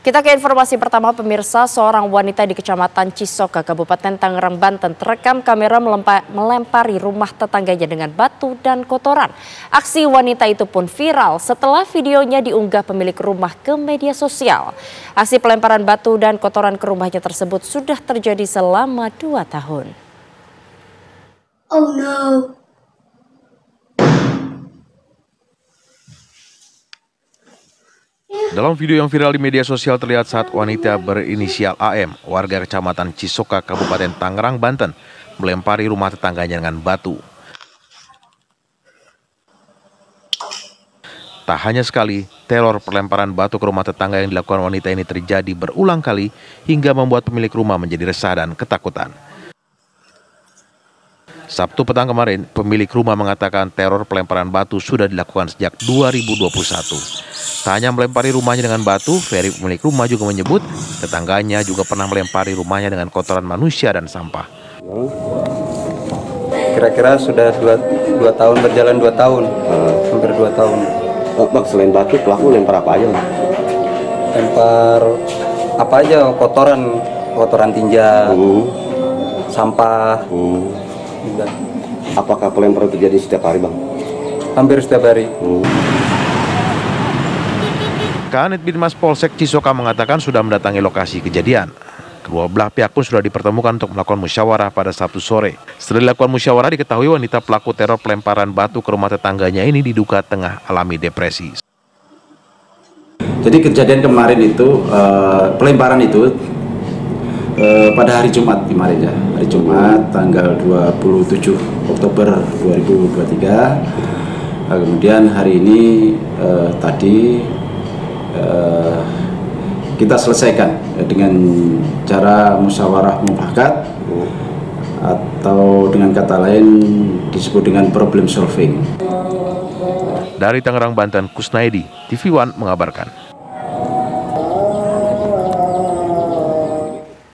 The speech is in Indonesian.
Kita ke informasi pertama pemirsa, seorang wanita di Kecamatan Cisoka, Kabupaten Tangerang, Banten terekam kamera melempari rumah tetangganya dengan batu dan kotoran. Aksi wanita itu pun viral setelah videonya diunggah pemilik rumah ke media sosial. Aksi pelemparan batu dan kotoran ke rumahnya tersebut sudah terjadi selama 2 tahun. Oh no. Dalam video yang viral di media sosial terlihat saat wanita berinisial AM, warga Kecamatan Cisoka, Kabupaten Tangerang, Banten, melempari rumah tetangganya dengan batu. Tak hanya sekali, teror pelemparan batu ke rumah tetangga yang dilakukan wanita ini terjadi berulang kali hingga membuat pemilik rumah menjadi resah dan ketakutan. Sabtu petang kemarin, pemilik rumah mengatakan teror pelemparan batu sudah dilakukan sejak 2021. Tak hanya melempari rumahnya dengan batu, Ferry pemilik rumah juga menyebut tetangganya juga pernah melempari rumahnya dengan kotoran manusia dan sampah. Kira-kira sudah 2 tahun berjalan, 2 tahun, hampir 2 tahun. Bang, selain batu, pelaku lempar apa aja? Lempar apa aja, kotoran tinja, sampah. Apakah pelemparan terjadi setiap hari, Bang? Hampir setiap hari. Kanit Binmas Polsek Cisoka mengatakan sudah mendatangi lokasi kejadian. Kedua belah pihak pun sudah dipertemukan untuk melakukan musyawarah pada Sabtu sore. Setelah dilakukan musyawarah, diketahui wanita pelaku teror pelemparan batu ke rumah tetangganya ini diduga tengah alami depresi. Jadi kejadian kemarin itu, pelemparan itu pada hari Jumat kemarin ya. Hari Jumat tanggal 27 Oktober 2023. Kemudian hari ini tadi kita selesaikan dengan cara musyawarah mufakat atau dengan kata lain disebut dengan problem solving. Dari Tangerang, Banten, Kusnaidi, TV One mengabarkan.